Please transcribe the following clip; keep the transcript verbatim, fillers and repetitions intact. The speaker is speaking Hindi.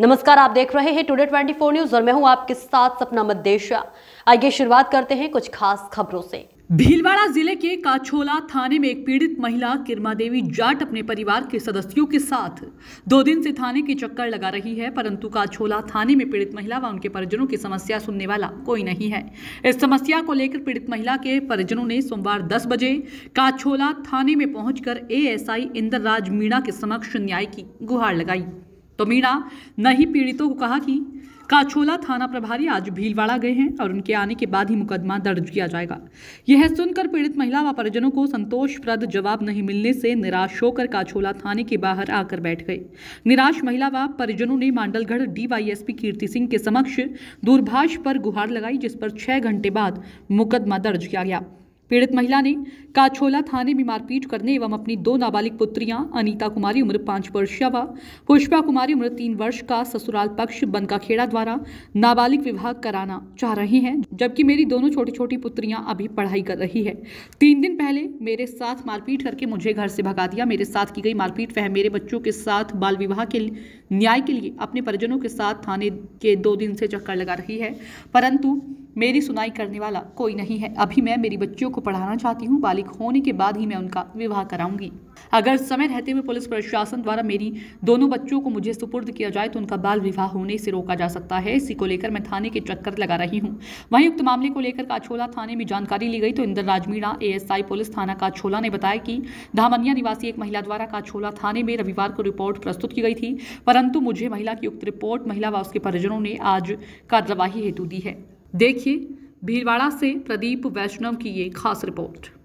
नमस्कार, आप देख रहे हैं टुडे चौबीस न्यूज और मैं हूं आपके साथ सपना मद्देशिया। आइए शुरुआत करते हैं कुछ खास खबरों से। भीलवाड़ा जिले के काछोला थाने में एक पीड़ित महिला किरमा देवी जाट अपने परिवार के सदस्यों के साथ दो दिन से थाने के चक्कर लगा रही है, परंतु काछोला थाने में पीड़ित महिला व उनके परिजनों की समस्या सुनने वाला कोई नहीं है। इस समस्या को लेकर पीड़ित महिला के परिजनों ने सोमवार दस बजे काछोला थाने में पहुंचकर एएसआई इंद्रराज मीणा के समक्ष न्याय की गुहार लगाई। तो मीणा ने ही पीड़ितों को कहा कि काछोला थाना प्रभारी आज भीलवाड़ा गए हैं और उनके आने के बाद ही मुकदमा दर्ज किया जाएगा। यह सुनकर पीड़ित महिला व परिजनों को संतोषप्रद जवाब नहीं मिलने से निराश होकर काछोला थाने के बाहर आकर बैठ गए। निराश महिला व परिजनों ने मांडलगढ़ डीवाईएसपी कीर्ति सिंह के समक्ष दूरभाष पर गुहार लगाई, जिस पर छह घंटे बाद मुकदमा दर्ज किया गया। पीड़ित महिला ने काछोला थाने में मारपीट करने एवं अपनी दो नाबालिग पुत्रियां अनीता कुमारी उम्र पांच वर्षीय व पुष्पा कुमारी उम्र तीन वर्ष का ससुराल पक्ष बनकाखेड़ा द्वारा नाबालिग विवाह कराना चाह रहे हैं, जबकि मेरी दोनों छोटी छोटी पुत्रियां अभी पढ़ाई कर रही है। तीन दिन पहले मेरे साथ मारपीट करके मुझे घर से भगा दिया। मेरे साथ की गई मारपीट वह मेरे बच्चों के साथ बाल विवाह के न्याय के लिए अपने परिजनों के साथ थाने के दो दिन से चक्कर लगा रही है, परंतु मेरी सुनाई करने वाला कोई नहीं है। अभी मैं मेरी बच्चियों को पढ़ाना चाहती हूँ, बालिग होने के बाद ही मैं उनका विवाह कराऊंगी। अगर समय रहते हुए पुलिस प्रशासन द्वारा मेरी दोनों बच्चों को मुझे सुपुर्द किया जाए तो उनका बाल विवाह होने से रोका जा सकता है। इसी को लेकर मैं थाने के चक्कर लगा रही हूँ। वहीं उक्त मामले को लेकर काछोला थाने में जानकारी ली गई तो इंद्रराज मीणा एएसआई पुलिस थाना काछोला ने बताया कि धामनिया निवासी एक महिला द्वारा काछोला थाने में रविवार को रिपोर्ट प्रस्तुत की गई थी, परंतु मुझे महिला की उक्त रिपोर्ट महिला व उसके परिजनों ने आज कार्यवाही हेतु दी है। देखिए भीलवाड़ा से प्रदीप वैष्णव की ये खास रिपोर्ट।